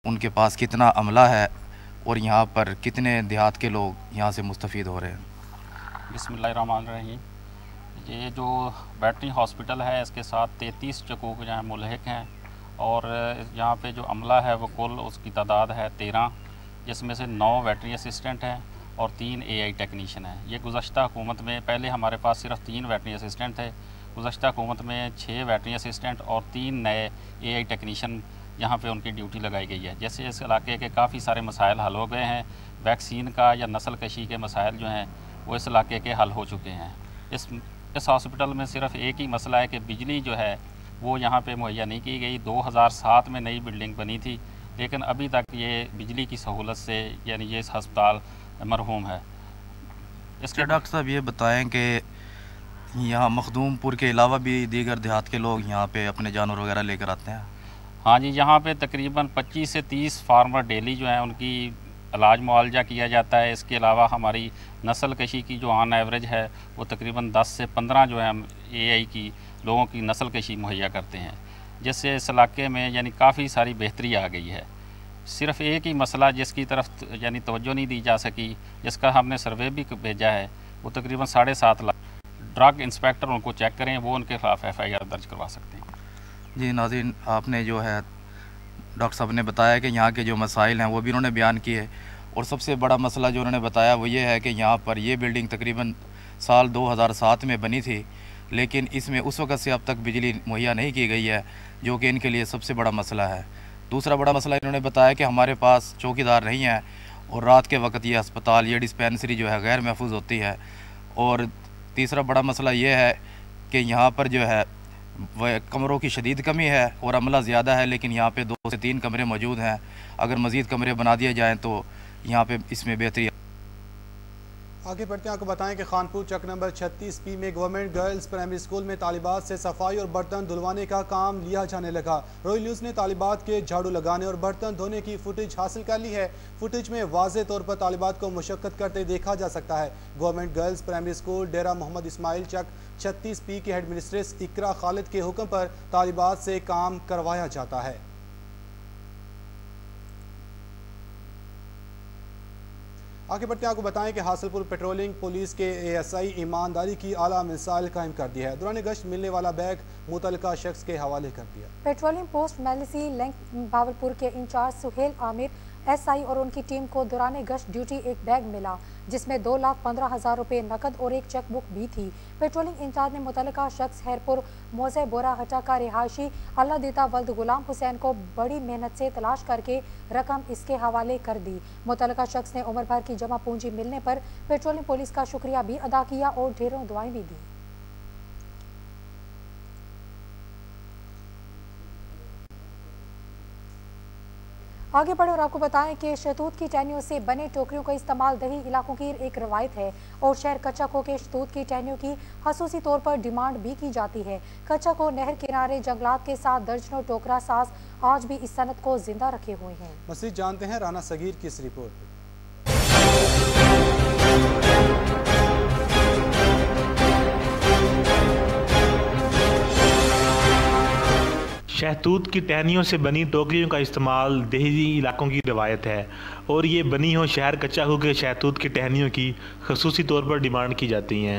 उनके पास कितना अमला है और यहाँ पर कितने देहात के लोग यहाँ से मुस्तफ़ीद हो रहे हैं। बिस्मिल्लाहिर्रहमानिर्रहीम। ये जो बैटरी हॉस्पिटल है इसके साथ 33 चकूक जो है मुल्हिक हैं और यहाँ पे जो अमला है वो कुल उसकी तादाद है 13, जिसमें से 9 वेटरी असिस्टेंट हैं और 3 एआई टेक्नीशियन हैं। ये गुज़श्ता हुकूमत में पहले हमारे पास सिर्फ 3 वेटरी असिस्टेंट थे, गुज़श्ता हुकूमत में 6 वेटरी असिस्टेंट और 3 नए एआई टेक्नीशियन यहाँ पे उनकी ड्यूटी लगाई गई है। जैसे इस इलाके के काफ़ी सारे मसाइल हल हो गए हैं, वैक्सीन का या नस्ल कशी के मसाइल जो हैं वो इस इलाके के हल हो चुके हैं। इस हॉस्पिटल में सिर्फ एक ही मसला है कि बिजली जो है वो यहाँ पे मुहैया नहीं की गई। 2007 में नई बिल्डिंग बनी थी, लेकिन अभी तक ये बिजली की सहूलत से यानी ये इस अस्पताल मरहूम है। इसके डॉक्टर साहब ये बताएं कि यहाँ मखदूमपुर के अलावा भी दीगर देहात के लोग यहाँ पे अपने जानवर वगैरह लेकर आते हैं? हाँ जी, यहाँ पे तकरीबन 25 से 30 फार्मर डेली जो हैं उनकी इलाज मुआवजा किया जाता है। इसके अलावा हमारी नस्ल कशी की जो ऑन एवरेज है वो तकरीबन 10 से 15 जो है हम एआई की लोगों की नस्ल कशी मुहैया करते हैं, जिससे इस इलाके में यानी काफ़ी सारी बेहतरी आ गई है। सिर्फ एक ही मसला जिसकी तरफ यानी तवज्जो नहीं दी जा सकी, जिसका हमने सर्वे भी भेजा है, वो तकरीबन 7.5 लाख। ड्रग इंस्पेक्टर उनको चेक करें, वो उनके खिलाफ FIR दर्ज करवा सकते हैं। जी नाज़रीन, आपने जो है डॉक्टर साहब ने बताया कि यहाँ के जो मसाइल हैं वो भी उन्होंने बयान किए, और सबसे बड़ा मसला जो उन्होंने बताया वो ये है कि यहाँ पर ये बिल्डिंग तकरीबन साल 2007 में बनी थी, लेकिन इसमें उस वक़्त से अब तक बिजली मुहैया नहीं की गई है, जो कि इनके लिए सबसे बड़ा मसला है। दूसरा बड़ा मसला इन्होंने बताया कि हमारे पास चौकीदार नहीं है और रात के वक्त ये अस्पताल, ये डिस्पेंसरी जो है गैर महफूज होती है। और तीसरा बड़ा मसला ये है कि यहाँ पर जो है वह कमरों की शदीद कमी है और अमला ज़्यादा है, लेकिन यहाँ पे 2 से 3 कमरे मौजूद हैं। अगर मज़ीद कमरे बना दिए जाएँ तो यहाँ पे इसमें बेहतरी। आगे बढ़ते हैं, आपको बताएं कि खानपुर चक नंबर 36B में गवर्नमेंट गर्ल्स प्राइमरी स्कूल में तालिबात से सफाई और बर्तन धुलवाने का काम लिया जाने लगा। रॉयल न्यूज़ ने तालिबात के झाड़ू लगाने और बर्तन धोने की फुटेज हासिल कर ली है। फुटेज में वाज़े तौर पर तालिबात को मुशक्कत करते देखा जा सकता है। Government girls primary school Dera Mohammad Ismail Chak 36B के हेड मिस्ट्रेस इकरा खालिद के हुक्म पर तालिबात से काम करवाया जाता है। आगे बढ़ते हैं, आपको बताएं कि हासिलपुर पेट्रोलिंग पुलिस के ASI ईमानदारी की आला मिसाल कायम कर दी है। दौरान गश्त मिलने वाला बैग मुतल्लिका शख्स के हवाले कर दिया। Patrolling post Mailsi link Bahawalpur के इंचार्ज सुहेल आमिर SI और उनकी टीम को दौरान गश्त ड्यूटी एक बैग मिला, जिसमें 2,15,000 रुपये नकद और एक चेक बुक भी थी। पेट्रोलिंग इंचार्ज ने मुतल्लिका शख्स हैरपुर मोज़े बोरा हटा का रिहायशी अल्लाह देता वल्द गुलाम हुसैन को बड़ी मेहनत से तलाश करके रकम इसके हवाले कर दी। मुतल्लिका शख्स ने उम्र भर की जमा पूंजी मिलने पर पेट्रोलिंग पुलिस का शुक्रिया भी अदा किया और ढेरों दुआएं भी दी। आगे बढ़े और आपको बताएं कि शहतूत की टहनियों से बने टोकरियों का इस्तेमाल दही इलाकों की एक रवायत है और शहर कच्चा को के शहतूत की टहनियों की खसूसी तौर पर डिमांड भी की जाती है। कच्चा को नहर किनारे जंगलात के साथ दर्जनों टोकरा साज आज भी इस सनत को जिंदा रखे हुए हैं। मज़ीद जानते हैं राना सगीर की इस रिपोर्ट। शहतूत की टहनियों से बनी टोकरियों का इस्तेमाल देही इलाकों की रवायत है और ये बनी हो शहर कच्चाकू के शहतूत की टहनियों की खसूसी तौर पर डिमांड की जाती हैं।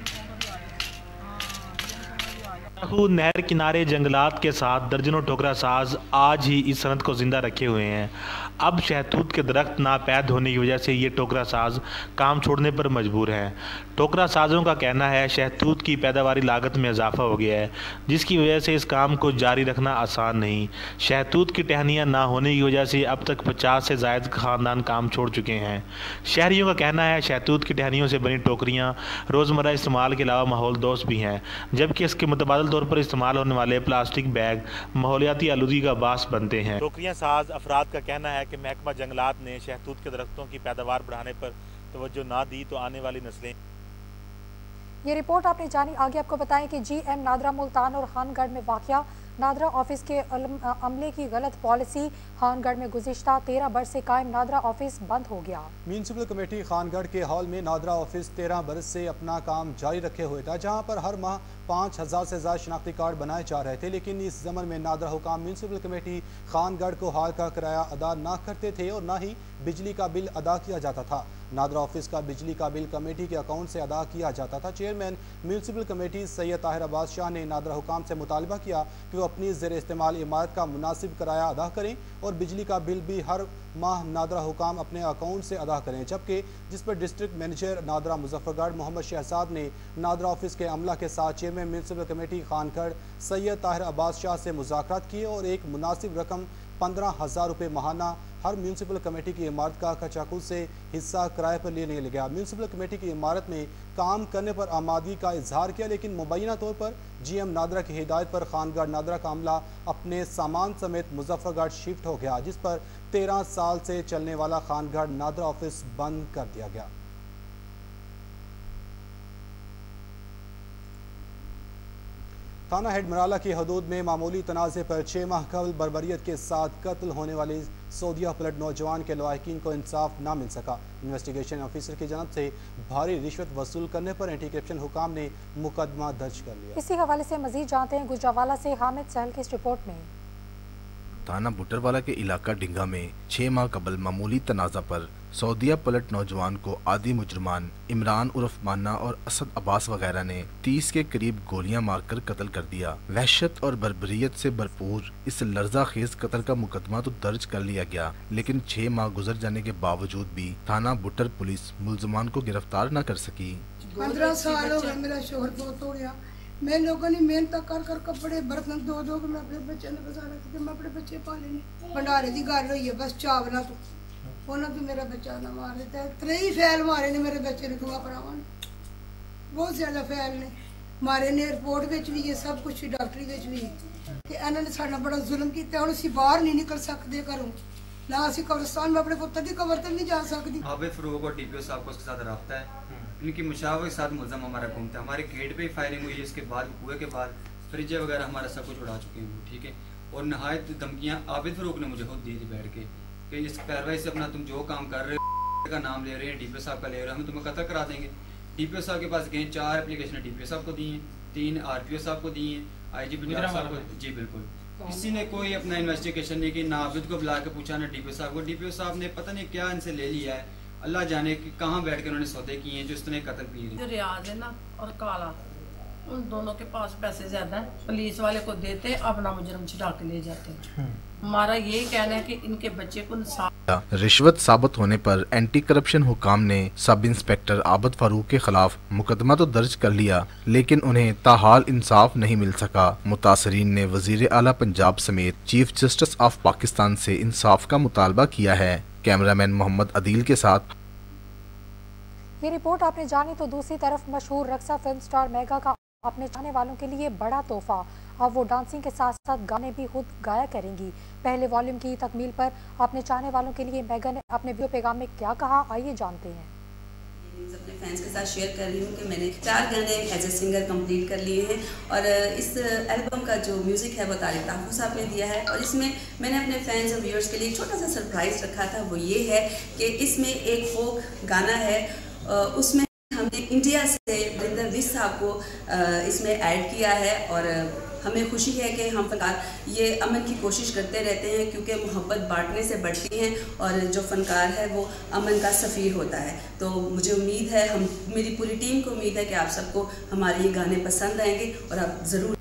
नहर किनारे जंगलात के साथ दर्जनों टोकरा साज आज ही इस सनत को जिंदा रखे हुए हैं। अब शहतूत के दरख्त नापैद होने की वजह से ये टोकरा साज काम छोड़ने पर मजबूर हैं। टोकरा साजों का कहना है शहतूत की पैदावारी लागत में इजाफा हो गया है, जिसकी वजह से इस काम को जारी रखना आसान नहीं। शहतूत की टहनियाँ ना होने की वजह से अब तक 50 से ज़ायद ख़ानदान काम छोड़ चुके हैं। शहरियों का कहना है शहतूत की टहनियों से बनी टोकरियाँ रोज़मर्रा इस्तेमाल के अलावा माहौल दोस्त भी हैं, जबकि इसके मुतबादल तौर पर इस्तेमाल होने वाले प्लास्टिक बैग माहौलियाती आलूगी का बास बनते हैं। टोकरियाँ साज अफराद का कहना है कि महकमा जंगलात ने शहतूत के दरख्तों की पैदावार बढ़ाने पर तवज्जो ना दी तो आने वाली नस्लें। ये रिपोर्ट आपने जानी। आगे आपको बताएं कि GM नादरा मुल्तान और खानगढ़ में वाक़या नादरा ऑफिस के अमले की गलत पॉलिसी। खानगढ़ में गुज़िश्ता 13 बरस से कायम नादरा ऑफिस बंद हो गया। म्यूनसिपल कमेटी खानगढ़ के हॉल में नादरा ऑफिस 13 बरस से अपना काम जारी रखे हुए था, जहां पर हर माह 5000 से ज़्यादा शनाख्ती कार्ड बनाए जा रहे थे। लेकिन इस ज़मन में नादरा हुकाम म्यूनसिपल कमेटी खानगढ़ को हॉल का किराया अदा ना करते थे और न ही बिजली का बिल अदा किया जाता था। नादरा ऑफिस का बिजली का बिल कमेटी के अकाउंट से अदा किया जाता था। Chairman municipal committee Syed Tahir Abbas Shah ने नादरा हुकाम से मुतालबा किया कि वो अपनी ज़ेर इस्तेमाल इमारत का मुनासिब किराया अदा करें और बिजली का बिल भी हर माह नादरा हुकाम अपने अकाउंट से अदा करें। जबकि जिस पर डिस्ट्रिक्ट मैनेजर नादरा मुजफ्फरगढ़ मोहम्मद शहजाद ने नादरा ऑफिस के अमला के साथ chairman municipal committee Khangarh Syed Tahir Abbas Shah से मुज़ाकरात किए और एक मुनासिब रकम 15,000 रुपये माहाना हर म्यूनसिपल कमेटी की इमारत का कचाकुल से हिस्सा किराए पर लेने लगा। म्यूनसिपल कमेटी की इमारत में काम करने पर आमादगी का इजहार किया, लेकिन मुबैना तौर पर GM नादरा की हिदायत पर खानगढ़ नादरा का अमला अपने सामान समेत मुजफ्फरगढ़ शिफ्ट हो गया, जिस पर 13 साल से चलने वाला खानगढ़ नादरा ऑफिस बंद कर दिया गया। थाना हेड मराला की हदूद में मामूली तनाज़े पर 6 माह कबल बर्बरियत के साथ कत्ल होने वाले सऊदीया पलट नौजवान के लवाहिकीन को इंसाफ ना मिल सका। इन्वेस्टिगेशन ऑफिसर की जानब से भारी रिश्वत वसूल करने पर एंटी करप्शन हुकाम ने मुकदमा दर्ज कर लिया। इसी हवाले से मजीद जानते हैं गुजरावाला से हामिद सहल की इस रिपोर्ट में। थाना बुटरवाला के इलाका डिंगा में 6 माह कबल मामूली तनाज़ा पर सऊदीया पलट नौजवान को आदि मुजरमान इमरान उर्फ मान्ना और असद अब्बास वगैरह ने 30 के करीब गोलियां मारकर कत्ल कर दिया। वहशत और बर्बरियत से भरपूर इस लर्जा खेज कत्ल का मुकदमा तो दर्ज कर लिया गया, लेकिन 6 माह गुजर जाने के बावजूद भी थाना बुटर पुलिस मुलजमान को गिरफ्तार न कर सकी। 15 साल हो गए मेरा शोहर बहुत हो गया। मैं लोगों ने मेहनत कर कर कपड़े बर्तन धो धो के मैं अपने बच्चे ने गुजारा कि मैं अपने बच्चे पाले नहीं। भंडारे की गल हुई है बस चावला तो उन्होंने तो मेरा बच्चा ना मार देता है। 3 फैल मारे ने मेरे बच्चे ने, दुआ भरावां ने बहुत ज्यादा फैल ने मारे ने। एयरपोर्ट विच भी ये सब कुछ डॉक्टरी विच भी ते इन्होंने साडा बड़ा जुल्म किया। हुण असीं बाहर नहीं निकल सकते घरों, ना असीं कब्रिस्तान में अपने पुत्र की कब्र तक नहीं जा सकती। आबिद फरूक और DPO साहब को उसके साथ रब्ता है, इनकी मुशावरे के साथ मुलजम हमारा घूमता है। हमारे गेट पे ही फायरिंग हुई है, इसके बाद कुएं के बाद फ्रिज वगैरह हमारा सब कुछ उड़ा चुके हैं, ठीक है। और नहायत धमकियाँ आबिद फरूक ने मुझे खुद दी थी बैठ के कि इस कार्रवाई से अपना तुम जो काम कर रहे हो का नाम ले रहे हैं, DPO साहब का ले रहे हैं, हम तुम्हें कत्ल करा देंगे। DPO साहब के पास गए, 4 एप्लीकेशन DPO साहब को दी हैं, 3 RPO साहब को दी हैं, IG पंजाब साहब को। जी बिल्कुल, किसी ने कोई अपना इन्वेस्टिगेशन नहीं की, ना आबिद को बुला के पूछा, ना DPO साहब को। DPO साहब ने पता नहीं क्या इनसे ले लिया है, अल्लाह जाने कि कहाँ बैठ के उन्होंने सौदे किए हैं जो इतने कत्ल किए हैं। रियाज है ना और काला, उन दोनों के पास पैसे ज्यादा है, पुलिस वाले को देते अपना मुजरम छिड़ा के ले जाते हैं। हमारा यही कहना है कि इनके बच्चे को इंसाफ। रिश्वत साबित होने पर एंटी करप्शन हुकाम ने सब इंस्पेक्टर आबिद फारूक के खिलाफ मुकदमा तो दर्ज कर लिया, लेकिन उन्हें ताहाल इंसाफ नहीं मिल सका। मुतासरीन ने वजीर आला पंजाब समेत चीफ जस्टिस ऑफ पाकिस्तान से इंसाफ का मुतालबा किया है। कैमरामैन मोहम्मद अदील के साथ। ये रिपोर्ट आपने जानी तो दूसरी तरफ मशहूर रक्सा फिल्म स्टार मेगा का अपने चाहने वालों के लिए बड़ा तोहफा। अब वो डांसिंग के साथ साथ गाने भी खुद गाया करेंगी। पहले वॉल्यूम की तकमील पर अपने चाहने वालों के लिए मेगा ने अपने वीडियो पैगाम में क्या कहा, आइए जानते हैं। अपने फैंस के साथ शेयर कर रही हूँ कि मैंने 4 गाने एज ए सिंगर कंप्लीट कर लिए हैं और इस एल्बम का जो म्यूज़िक है वो तारिक ताहफ़्फ़ुज़ साहब ने दिया है। और इसमें मैंने अपने फैंस और व्यूअर्स के लिए एक छोटा सा सरप्राइज़ रखा था, वो ये है कि इसमें एक फोक गाना है, उसमें हमने इंडिया से वरिंदर विश साहब को इसमें ऐड किया है। और हमें खुशी है कि हम फनकार ये अमन की कोशिश करते रहते हैं, क्योंकि मोहब्बत बांटने से बढ़ती हैं और जो फनकार है वो अमन का सफ़ीर होता है। तो मुझे उम्मीद है, मेरी पूरी टीम को उम्मीद है कि आप सबको हमारे ये गाने पसंद आएंगे और आप ज़रूर।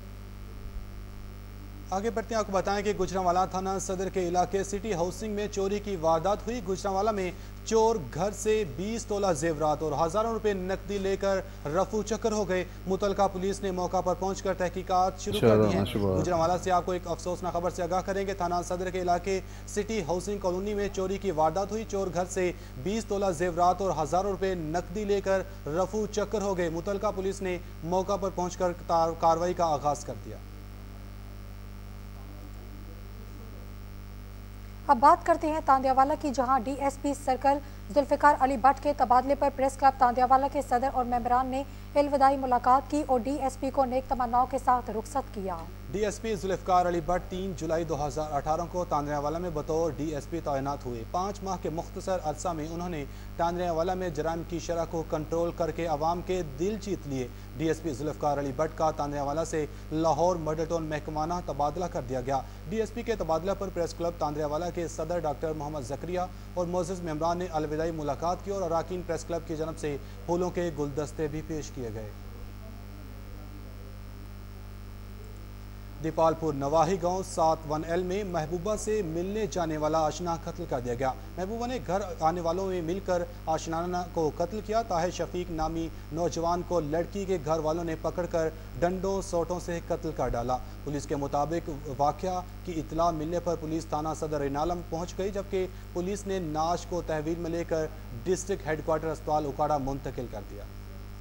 आगे बढ़ते हैं, आपको बताएं कि गुजरांवाला थाना सदर के इलाके सिटी हाउसिंग में चोरी की वारदात हुई। गुजरांवाला में चोर घर से 20 तोला जेवरात और हज़ारों रुपए नकदी लेकर रफू चक्कर हो गए। मुतलका पुलिस ने मौका पर पहुंचकर तहकीकात शुरू कर दी हैं। गुजरांवाला से आपको एक अफसोसनाक खबर से आगाह करेंगे। थाना सदर के इलाके सिटी हाउसिंग कॉलोनी में चोरी की वारदात हुई। चोर घर से 20 तोला जेवरात और हज़ारों रुपए नकदी लेकर रफू चक्कर हो गए। मुतलका पुलिस ने मौका पर पहुँचकर कार्रवाई का आगाज़ कर दिया। अब बात करते हैं तांदियावाला की, जहां DSP सर्कल जुल्फ़िकार अली भट्ट के तबादले पर प्रेस क्लब तांदियावाला के सदर और मेंबरान ने अलविदाई मुलाकात की और DSP को नेक तमन्नाओं के साथ रुखसत किया। DSP जुल्फ़िकार अली भट्ट 3 जुलाई 2018 को तांदियावाला में बतौर DSP तैनात हुए। 5 माह के मुख्तसर अरसा में उन्होंने तांदियावाला में जराइम की शरह को कंट्रोल करके आवाम के दिल जीत लिए। DSP जुल्फ़िकार अली भट्ट का तांदियावाला से लाहौर मॉडल टाउन महकमाना तबादला कर दिया गया। DSP के तबादला पर प्रेस क्लब तांदियावाला के सदर डॉक्टर मोहम्मद ज़करिया और मोअज़्ज़ज़ मेंबरान ने अलविदाई मुलाकात की और अराकीन प्रेस क्लब की जानब से फूलों के गुलदस्ते भी पेश किए गए। दीपालपुर नवाही गांव 7-1L में महबूबा से मिलने जाने वाला आशना कत्ल कर दिया गया। महबूबा ने घर आने वालों में मिलकर आशनाना को कत्ल किया। ताहिर शफीक नामी नौजवान को लड़की के घर वालों ने पकड़कर डंडों सोटों से कत्ल कर डाला। पुलिस के मुताबिक वाक़या की इतला मिलने पर पुलिस थाना सदर इनालम पहुँच गई, जबकि पुलिस ने नाश को तहवील में लेकर डिस्ट्रिक्ट हेडक्वार्टर अस्पताल उकाड़ा मुंतकिल कर दिया।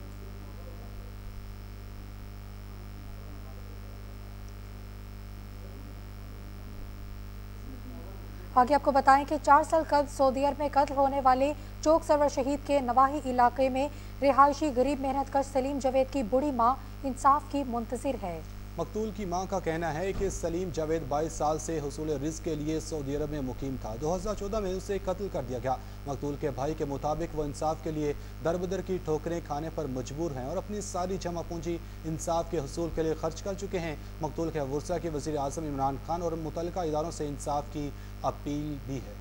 आगे आपको बताएं कि 4 साल कबल सऊदी अरब में कत्ल होने वाले चौक सरवर शहीद के नवाही इलाके में रिहायशी गरीब मेहनतकश सलीम जावेद की बूढ़ी मां इंसाफ की मुंतजिर है। मकतूल की मां का कहना है कि सलीम जावेद 22 साल से हुसूल रिज़्क़ के लिए सऊदी अरब में मुकीम था। 2014 में उसे कत्ल कर दिया गया। मकतूल के भाई के मुताबिक वो इंसाफ के लिए दरबदर की ठोकरें खाने पर मजबूर हैं और अपनी सारी जमा पूंजी इंसाफ के हुसूल के लिए खर्च कर चुके हैं। मकतूल के वर्सा के वज़ीर आज़म इमरान खान और मुतल्लिका इदारों से इंसाफ की अपील भी है।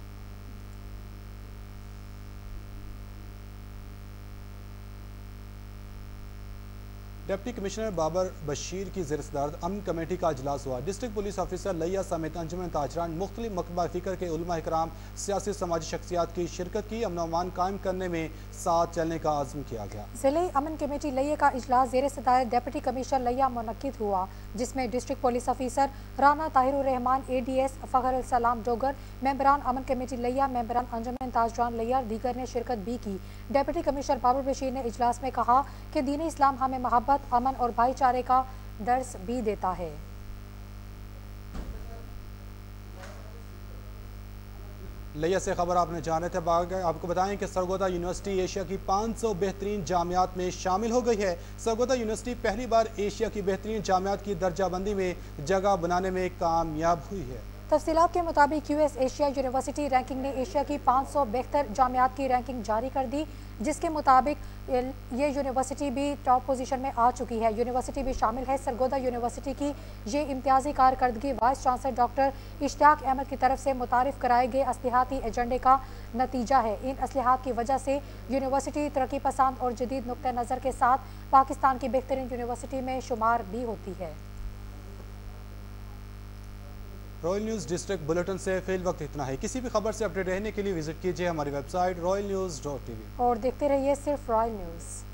डिप्टी कमिश्नर बाबर बशीर की ज़ेर सदारत अमन कमेटी का अजलास हुआ। डिस्ट्रिक्ट पुलिस ऑफिसर लैया समेत अंजुमन ताजरान मुख्तलिफ मकतबा फ़िक्र के उलमा इकराम सियासी समाजी शख्सियात की शिरकत की। अमन अमान कायम करने में साथ चलने का आज़म किया गया। ज़िले अमन कमेटी लैया का इजलास ज़ेर सदारत डिप्टी कमिश्नर लैया मुनक्किद हुआ, जिसमें district police officer Rana Tahirur Rehman, ADS Fakhar Salam Dogar, मेंबरान अमन कमेटी लैया, मेंबरान अंजुमन ताजरान लैया दीगर ने शिरकत भी की। डिप्टी कमिश्नर बाबर बशीर ने इजलास में कहा कि दीन इस्लाम हमें मोहब्बत, अमन और भाईचारे का दर्स भी देता है। लिया से खबर आपने जाने थे। आपको बताएं कि सरगोदा यूनिवर्सिटी एशिया की 500 बेहतरीन जामियात में शामिल हो गई है। सरगोदा यूनिवर्सिटी पहली बार एशिया की बेहतरीन जामियात की दर्जाबंदी में जगह बनाने में कामयाब हुई है। तफसीलात के मुताबिक US एशिया यूनिवर्सिटी रैंकिंग ने एशिया की 500 बेहतर जामियात की रैंकिंग जारी कर दी, जिसके मुताबिक ये यूनिवर्सिटी भी टॉप पोजीशन में आ चुकी है। यूनिवर्सिटी भी शामिल है। सरगोदा यूनिवर्सिटी की ये इम्तियाजी कारकर्दगी vice chancellor doctor Ishtiaq Ahmad की तरफ से मुतारिफ कराए गए असलिहाती एजेंडे का नतीजा है। इन असलिहात की वजह से यूनिवर्सिटी तरक्की पसंद और जदीद नुक्ते नज़र के साथ पाकिस्तान की बेहतरीन यूनिवर्सिटी में शुमार भी होती है। रॉयल न्यूज़ डिस्ट्रिक्ट बुलेटिन से फिल वक्त इतना है। किसी भी खबर से अपडेट रहने के लिए विजिट कीजिए हमारी वेबसाइट royalnews.tv और देखते रहिए सिर्फ रॉयल न्यूज़।